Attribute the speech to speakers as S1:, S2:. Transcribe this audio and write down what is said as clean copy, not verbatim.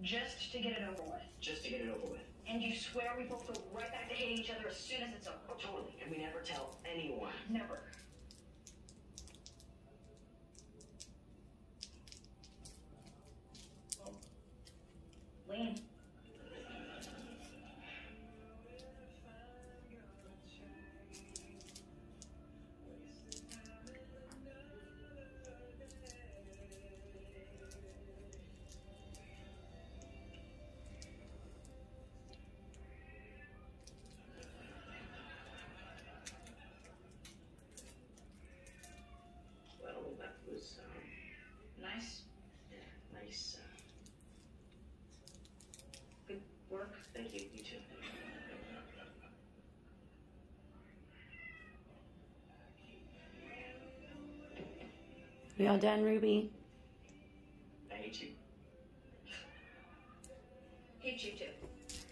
S1: Just to get it over with.
S2: Just to get it over with.
S1: And you swear we both go right back to hating each other as soon as it's over?
S2: Oh, totally. And we never tell anyone.
S1: Never. Lean.
S2: Well, that was,
S1: Nice.
S2: yeah, nice.
S1: Good work.
S2: Thank you. You too.
S3: We all done, Ruby?
S2: I hate you.
S1: Hate you too.